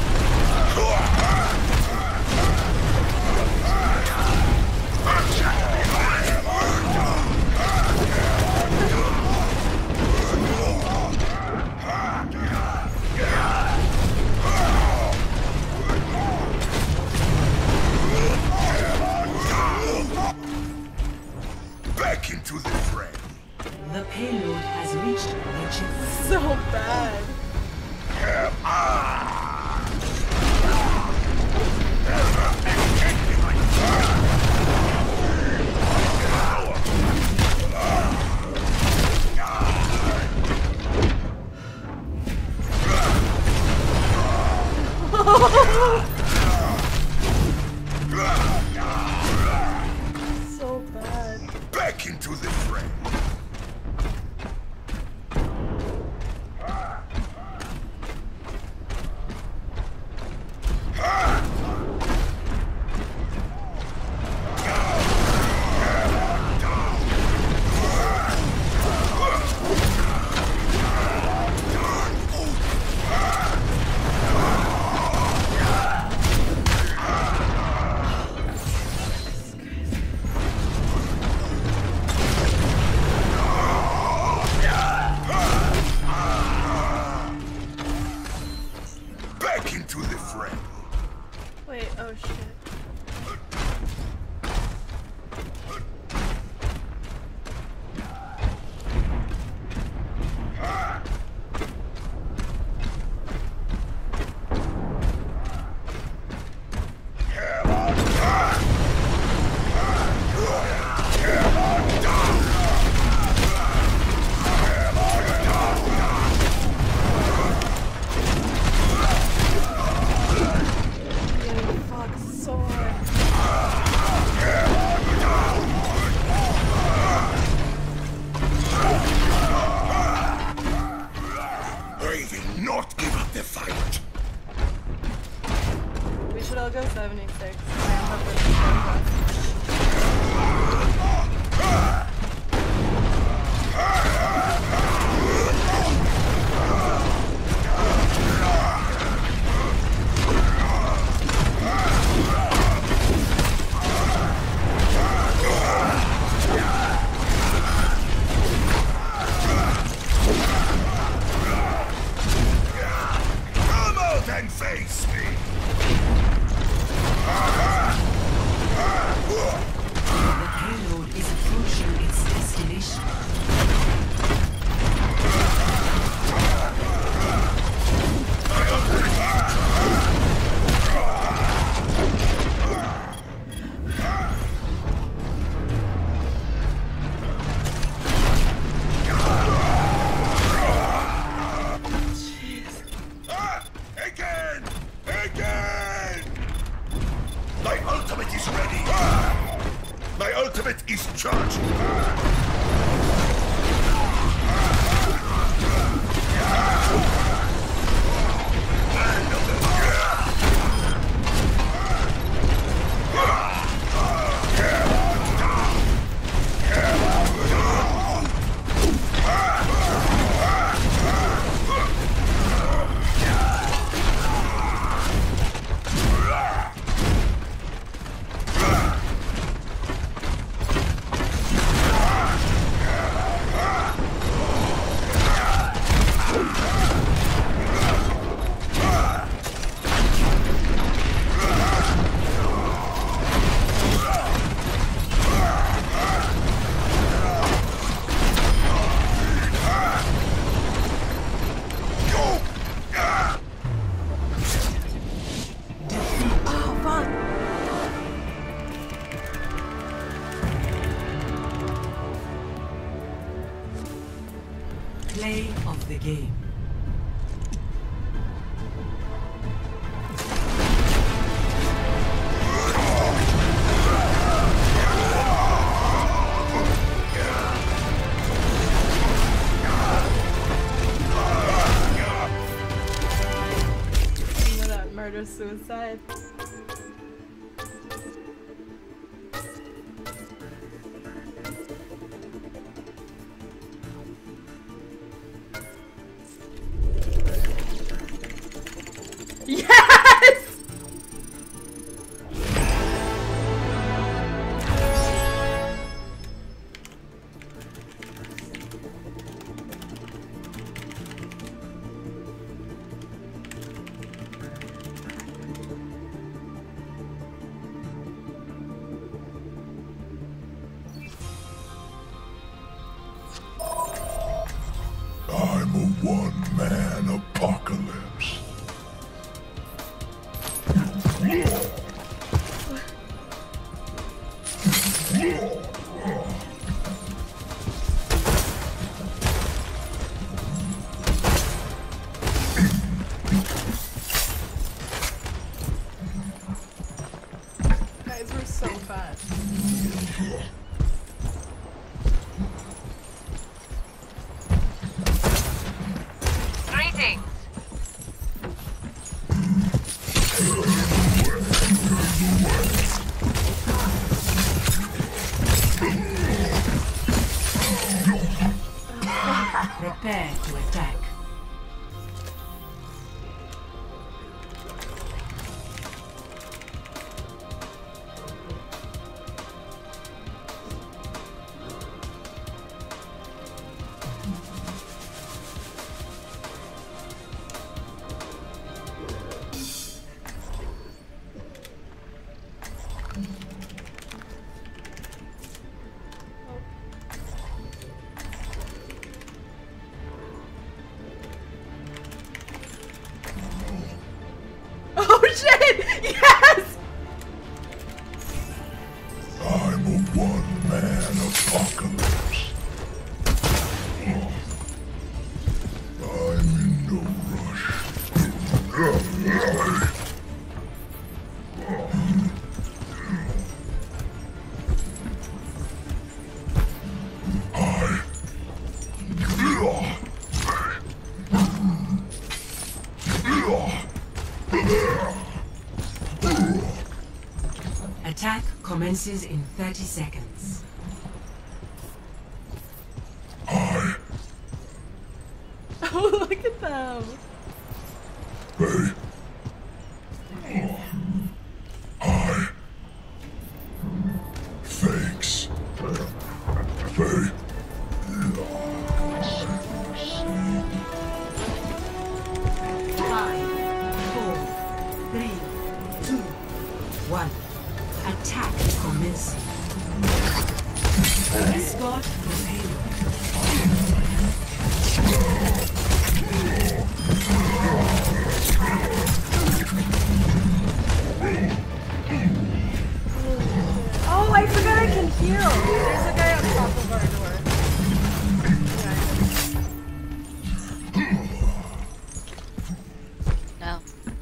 Back into the fray. The payload has reached the chip. So bad. Back into the fray. Wait, oh shit. I'll go seventy-six. Come out and face me! The payload is approaching its destination. Again! Again! My ultimate is ready! My ultimate is charged! Play of the game. You know that murder suicide? Yes! I'm a one-man apocalypse. Prepare to attack. Oh shit! Yes! I'm a one-man apocalypse. I'm in no rush. Attack commences in thirty seconds. Oh, look at them. Hey. I. Thanks. Hey. Five, four, three, two, one. Attack commencing. Escort from payload. Oh, I forgot I can heal. There's a guy on top of our door. No.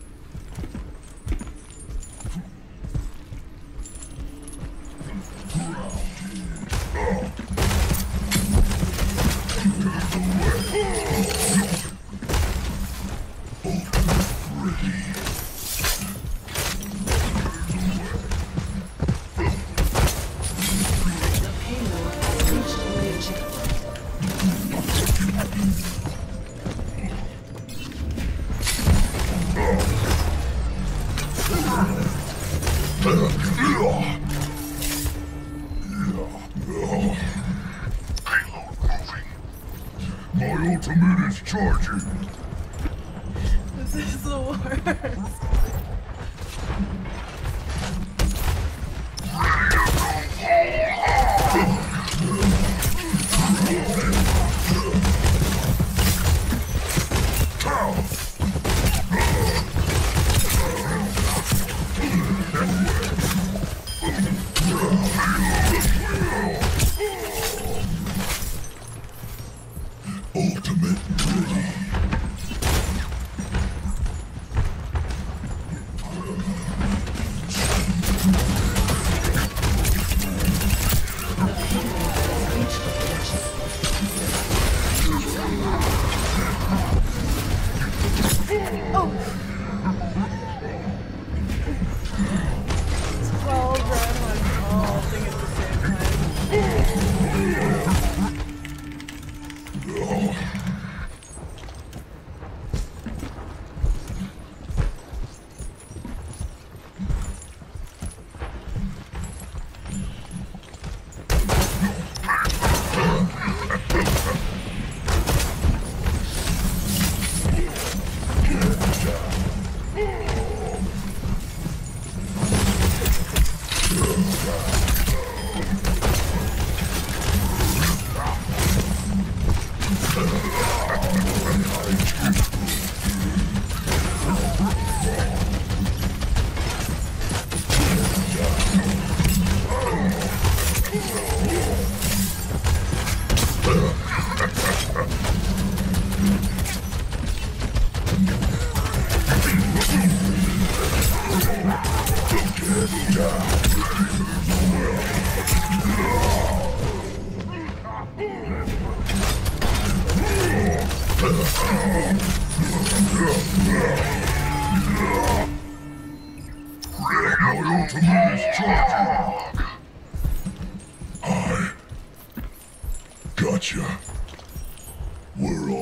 My ultimate is charging. This is the worst. Ultimate ready. twelve Reinhardt all thing at the same time. My ultimate is charging. I gotcha. We're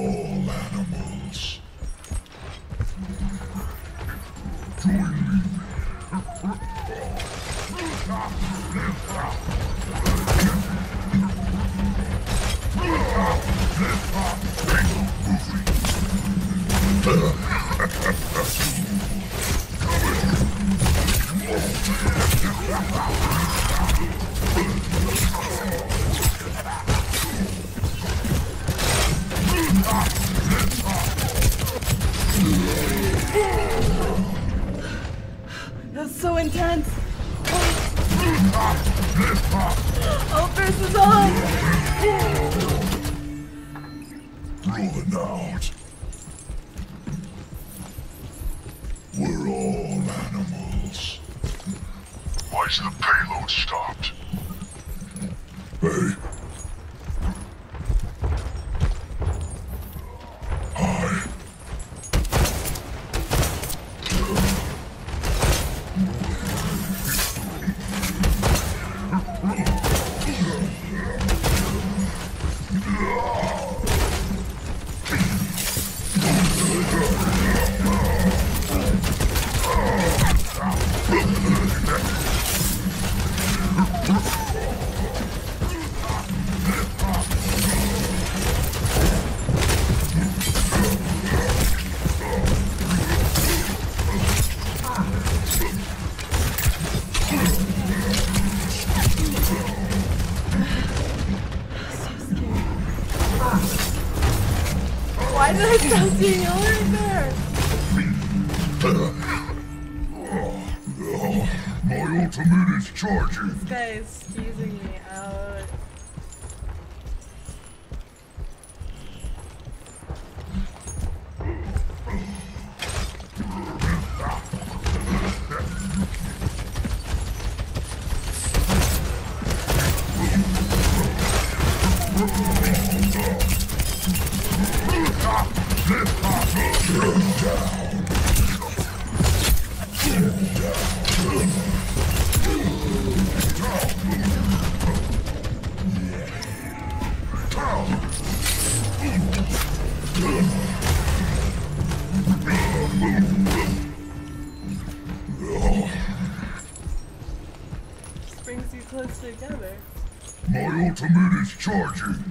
That's so intense. Oh, versus all. Rolling out. We're all animals. Why's the payload stopped? Hey. Hi. Why did I stop seeing you right there? My ultimate is charging. This guy is skeezing me out. This brings you close together. My ultimate is charging.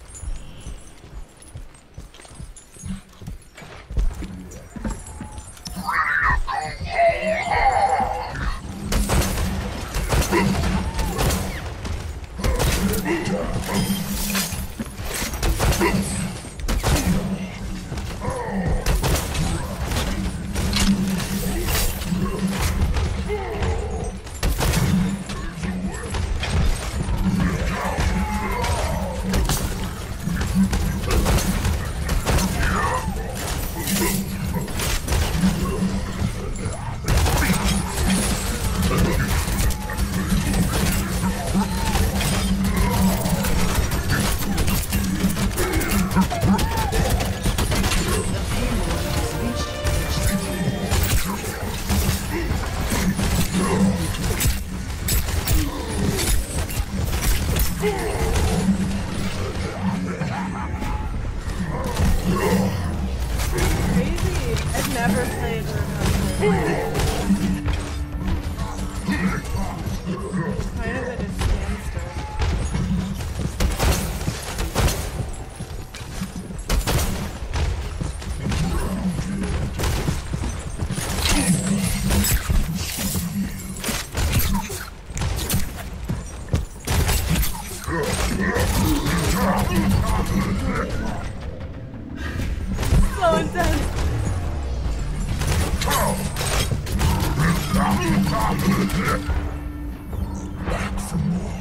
So intense. Back for more.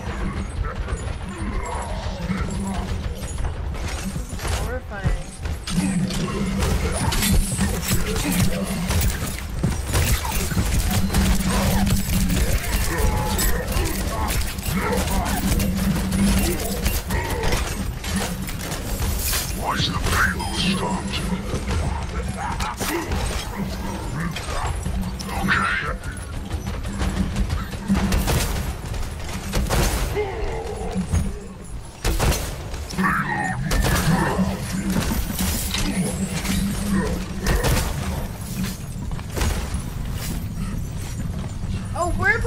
Horrifying. Why's the payload stopped? Okay.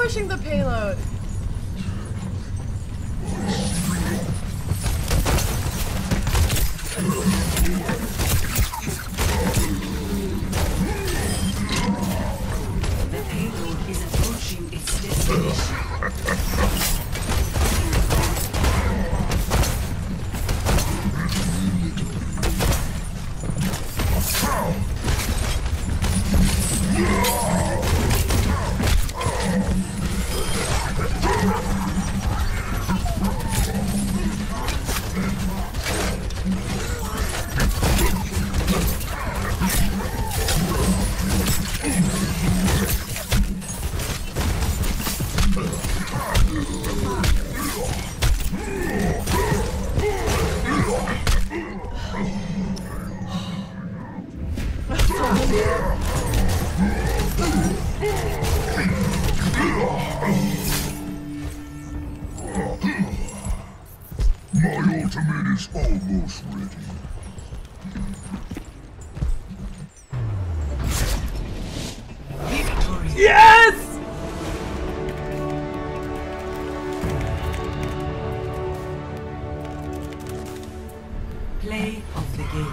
pushing the payload. The payload is approaching its destination. My ultimate is almost ready. Yes! Play of the game.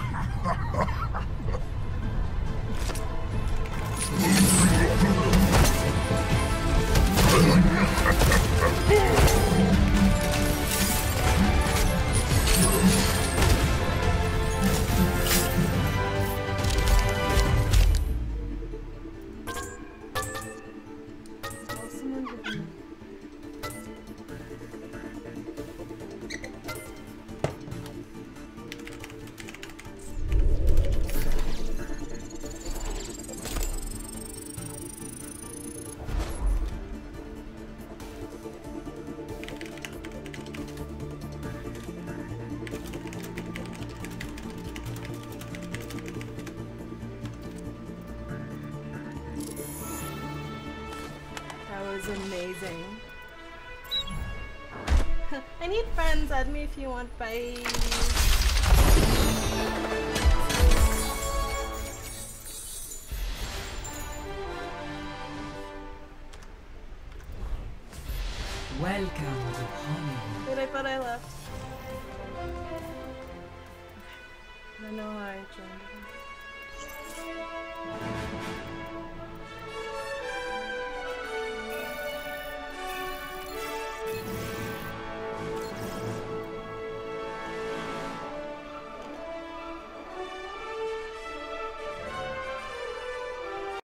Amazing. I need friends. Add me if you want. Bye. Welcome to Hollywood. Wait, I thought I left. I don't know how I joined.